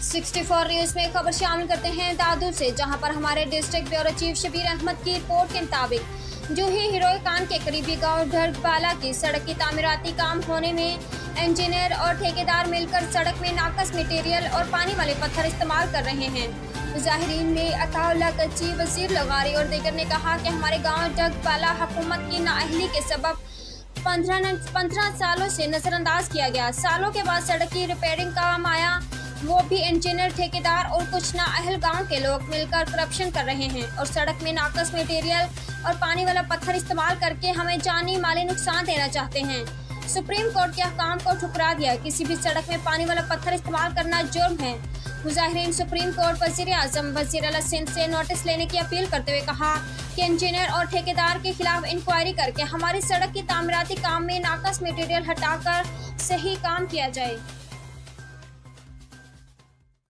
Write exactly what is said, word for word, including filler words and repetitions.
चौंसठ न्यूज में खबर शामिल करते हैं दादू से, जहां पर हमारे district bureau chief Shabbir Ahmed की रिपोर्ट के मुताबिक जो ही हिरोईकान के करीबी गांव ढर्कबाला की सड़क की तामीराती काम होने में इंजीनियर और ठेकेदार मिलकर सड़क में नाकस मटेरियल और पानी वाले पत्थर इस्तेमाल कर रहे हैं। मुजाहिरीन में अताउल्लाह कच्ची, वजीर लगारी और दीगर ने कहा कि हमारे गाँव ढर्कबाला हुकूमत की नाअहली के सबब पंद्रह पंद्रह सालों से नजरअंदाज किया गया। सालों के बाद सड़क की रिपेयरिंग काम आया, वो भी इंजीनियर, ठेकेदार और कुछ नाअहल गांव के लोग मिलकर करप्शन कर रहे हैं और सड़क में नाकस मटेरियल और पानी वाला पत्थर इस्तेमाल करके हमें जानी माली नुकसान देना चाहते हैं। सुप्रीम कोर्ट के अहकाम को ठुकरा दिया। किसी भी सड़क में पानी वाला पत्थर इस्तेमाल करना जुर्म है। मुजाहिरीन सुप्रीम कोर्ट वजीर आजम वजीर आला सिंध से नोटिस लेने की अपील करते हुए कहा कि इंजीनियर और ठेकेदार के खिलाफ इंक्वायरी करके हमारी सड़क की तामीराती काम में नाकस मटेरियल हटाकर सही काम किया जाए।